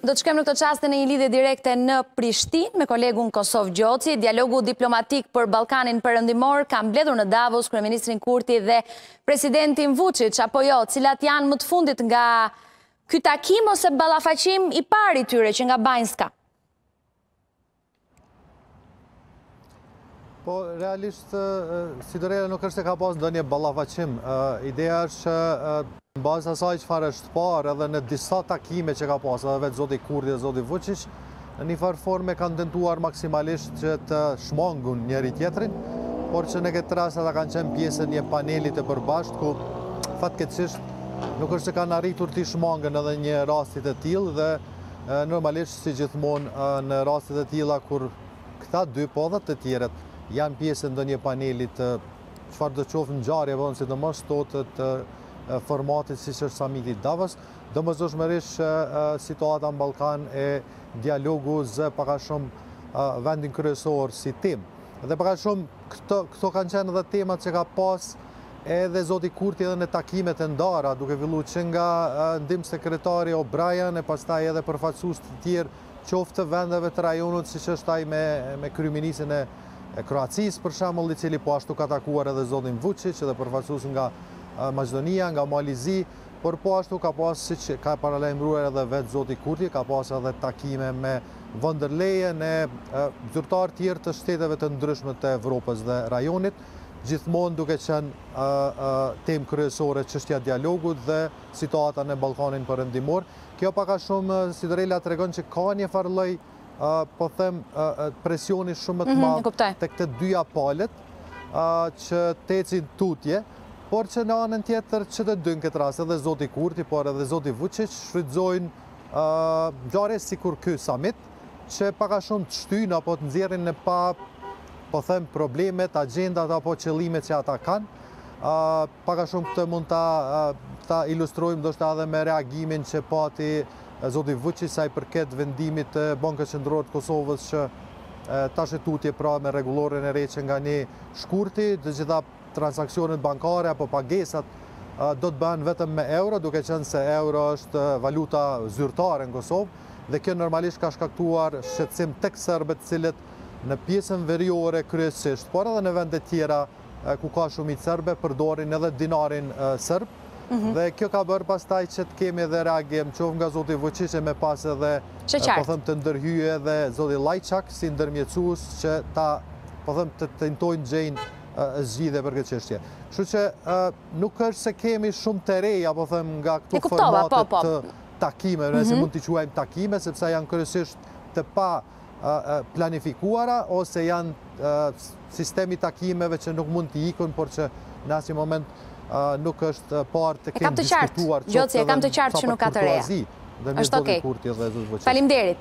Do të shkojmë në këtë çast në një lidhje direkte në Prishtinë me kolegun Kosov Gjoci. Dialogu diplomatik për Ballkanin Perëndimor ka mbledhur në Davos kryeministrin Kurti dhe presidentin Vučić, apo jo, cilat janë më të fundit nga ky takim ose ballafaqim i parë i tyre që nga Banjska? Po, realisht, si dërejë nuk është se ka pas ndonjë ballafaqim. Ideja është që në bazë asaj çfarë është parë edhe në disa takime që ka pas, edhe vetë zoti Kurti dhe zoti Vučić, në një farë forme kanë tentuar maksimalisht që të shmangun njëri tjetrin, por që në këtë rast ata kanë qenë pjesë një paneli të përbashkët ku fatkeqësisht nuk është se kanë arritur të shmangën edhe një rastit e tillë dhe normalisht si gjithmonë në rastit e tilla kur këta dy po edhe të tjerët janë pjesë ndonjë paneli të çfarë do qoftë ngjarje, apo sidomos të formatit si që është samiti Davos, domosdoshmërisht situata në Ballkan e dialogu zë paka shumë vendin kryesor si temë. Dhe paka shumë këto kanë qenë edhe temat që ka pas edhe zoti Kurti edhe në takimet e ndara, duke filluar që nga ndihmë sekretari O'Brien e pastaj edhe përfaqësues të tjerë qoftë të vendeve të rajonit, siç është ai me kryeministin e Kroacisë për shembull, i cili po ashtu ka takuar edhe zotin Vučić dhe përfaqësues nga Maqedonia, nga Malizi, por po ashtu ka pas, siç ka paralajmëruar edhe vetë zoti Kurti, ka pas edhe takime me von der Leyen e zyrtarë tjerë të shteteve të ndryshme të Evropës dhe rajonit, gjithmonë duke qenë temë kryesore çështja e dialogut dhe situata në Ballkanin Perëndimor. Kjo pak a shumë si Dorela tregon që ka një farë lloj po them presioni shumë të madh tek të dyja palët që të ecin tutje, por që në anën tjetër që të dy në këtë rast edhe zoti Kurti, por edhe zoti Vučić shfrytëzojnë ngjarje sikur ky summit që pak a shumë të shtyjnë apo të nxjerrin në po them problemet, agjendat apo qëllimet që ata kanë. Pak a shumë këtë mund ta ilustrojmë ndoshta edhe me reagimin që pati zoti Vučić sa i përket vendimit të Bankës Qendrore të Kosovës që tash e tutje pra me rregulloren e re që nga një shkurti, të gjitha transaksionet bankare apo pagesat do të bëhen vetëm me euro, duke qenë se euro është valuta zyrtare në Kosovë dhe kjo normalisht ka shkaktuar shqetësim tek serbët, cilët në pjesën veriore kryesisht, por edhe në vende tjera ku ka shumicë serbe përdorin edhe dinarin serb. Dhe kjo ka bërë pastaj që të kemi edhe reagim qoftë nga zoti Vučić me pas edhe po them të ndërhyje edhe zoti Lajçak si ndërmjetësues që ta po them të tentojnë gjejnë zgjidhje për këtë çështje. Kështu që nuk është se kemi shumë të reja, po them nga këto formate të takimeve, nëse mund t'i quajmë takime, sepse janë kryesisht të pa planifikuara ose janë sistemi takimeve që nuk mund t'i ikën, por që në asnjë moment nuk është parë të kemë diskutuar. Gjoci, e kam të qartë që nuk ka të reja. Është okej. Faleminderit.